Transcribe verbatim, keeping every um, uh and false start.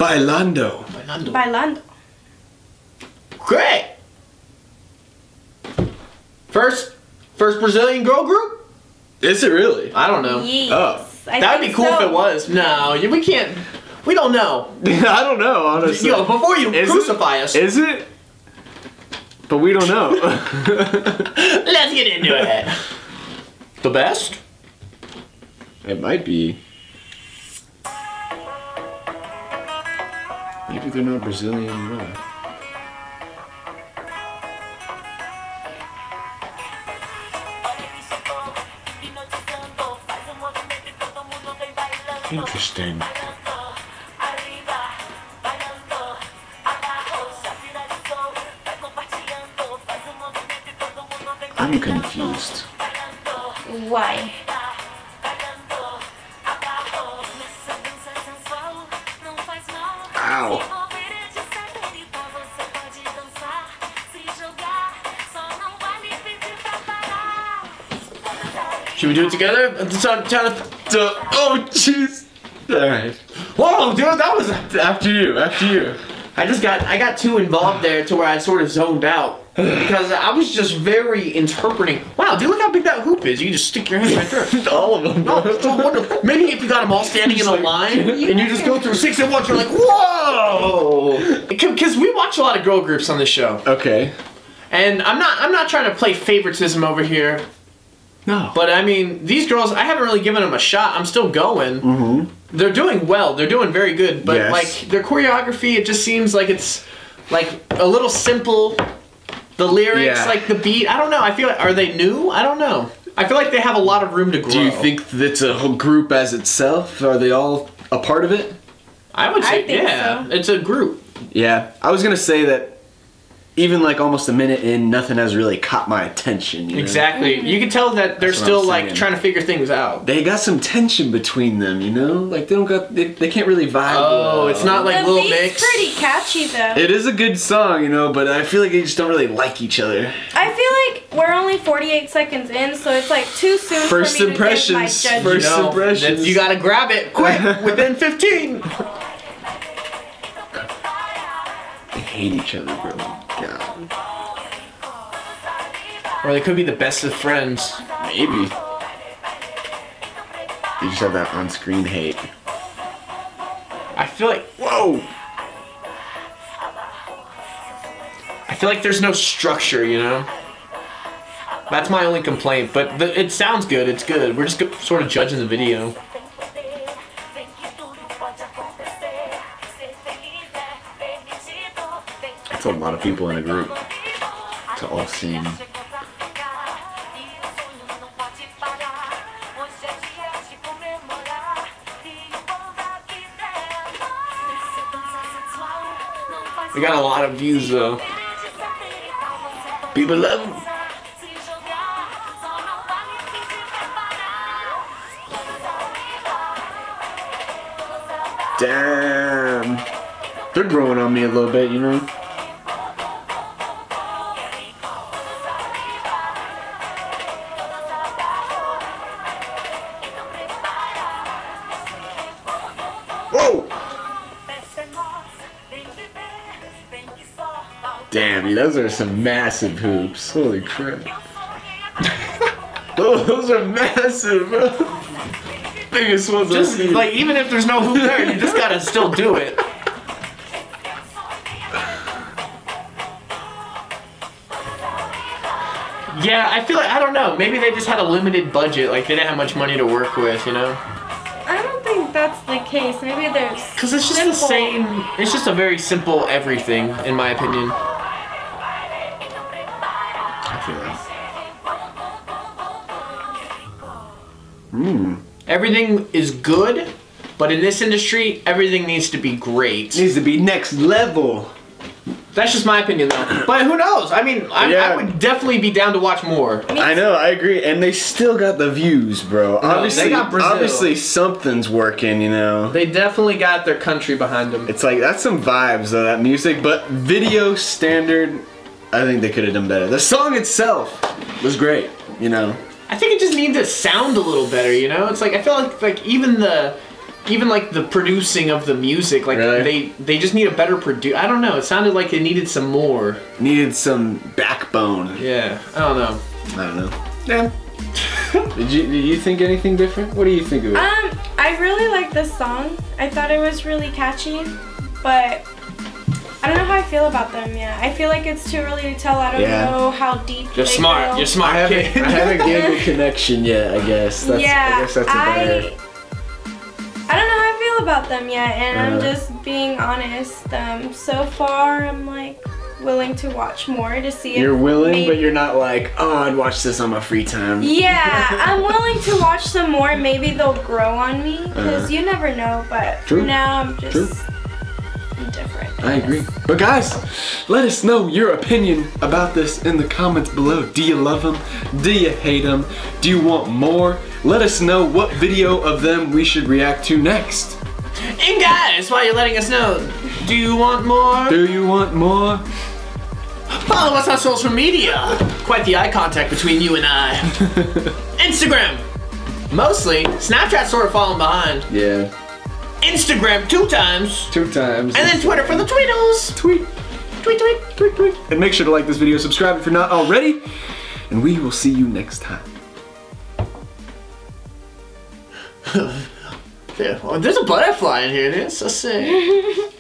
Bailando. Bailando. Bailando. Great. First, first Brazilian girl group? Is it really? I don't know. Yes. Oh. I That would be think cool so. if it was. No, we can't. We don't know. I don't know, honestly. Yo, before you Is crucify it? us. Is it? But we don't know. Let's get into it. The best? It might be. Maybe they're not Brazilian. What? Interesting. I'm confused. Why? Ow. Should we do it together? Trying to, Oh, jeez. Alright. whoa, dude, that was. After you, after you. I just got, I got too involved there to where I sort of zoned out because I was just very interpreting. Wow, dude, look how big that hoop is. You can just stick your hand right there. All of them. No, it's so wonderful. Maybe if you got them all standing in a line and you just go through six at once, you're like, whoa! Because we watch a lot of girl groups on this show, Okay. and I'm not, I'm not trying to play favoritism over here. No. But I mean, these girls, I haven't really given them a shot. I'm still going. Mm-hmm. They're doing well. They're doing very good. But Yes. like their choreography, it just seems like it's like a little simple. The lyrics, Yeah. like the beat. I don't know. I feel like, are they new? I don't know. I feel like they have a lot of room to grow. Do you think that's a whole group as itself? Are they all a part of it? I would I say, think yeah. so. It's a group. Yeah. I was gonna say that even like almost a minute in, nothing has really caught my attention. You know? Exactly. You can tell that they're That's what still I'm like saying. trying to figure things out. They got some tension between them, you know? Like they don't got they, they can't really vibe. Oh, well. it's not like the Lil beat's Mix. pretty catchy though. It is a good song, you know, but I feel like they just don't really like each other. I feel like we're only forty-eight seconds in, so it's like too soon First for me impressions. to give my judgment. First You know, impressions. that- You gotta grab it quick within fifteen. They hate each other, bro. God. Or they could be the best of friends. Maybe. They just have that on-screen hate. I feel like Whoa! I feel like there's no structure, you know? That's my only complaint, but the, it sounds good, it's good. We're just go, sort of judging the video. That's a lot of people in a group to all sing. We got a lot of views though. People love them. Damn. They're growing on me a little bit, you know? Whoa! Damn, those are some massive hoops. Holy crap. Those are massive, bro. Biggest ones I've Just seen. like even if there's no hoop there, you just gotta still do it. Yeah, I feel like I don't know. Maybe they just had a limited budget. Like they didn't have much money to work with, you know. I don't think that's the case. Maybe there's Because it's just the simple- same. It's just a very simple everything, in my opinion. I feel that. Hmm. Everything is good, but in this industry, everything needs to be great. Needs to be next level. That's just my opinion, though. But who knows? I mean, I, Yeah. I would definitely be down to watch more. I know, I agree, and they still got the views, bro. they obviously, got Brazil. obviously something's working, you know. They definitely got their country behind them. It's like that's some vibes though, that music, but video standard, I think they could have done better. The song itself was great, you know. I think it just needs to sound a little better, you know? It's like I feel like like even the even like the producing of the music, like Really? they they just need a better produ. I don't know. It sounded like it needed some more. Needed some backbone. Yeah, I don't know. I don't know. Yeah. Did you did you think anything different? What do you think of it? Um, I really like this song. I thought it was really catchy, but I don't know how I feel about them yet. I feel like it's too early to tell. I don't Yeah. know how deep You're they smart. go. You're smart, I haven't, kid. I haven't gained a connection yet, I guess. That's, yeah, I guess that's a better. I don't know how I feel about them yet, and I'm Uh-huh. just being honest. Um, so far, I'm like willing to watch more to see if You're willing, maybe- but you're not like, oh, I'd watch this on my free time. Yeah, I'm willing to watch some more. Maybe they'll grow on me, because Uh-huh. you never know. But True. for now, I'm just True. indifferent. I agree. But guys, let us know your opinion about this in the comments below. Do you love them? Do you hate them? Do you want more? Let us know what video of them we should react to next. And guys, while you're letting us know, do you want more? Do you want more? Follow us on social media. Quite the eye contact between you and I. Instagram. Mostly. Snapchat sort of falling behind. Yeah, Instagram two times. two times. And then Twitter for the tweetles. tweet, Tweet, tweet. tweet, tweet. And make sure to like this video, subscribe if you're not already, and we will see you next time. Yeah, well, there's a butterfly in here, dude. It's so sick.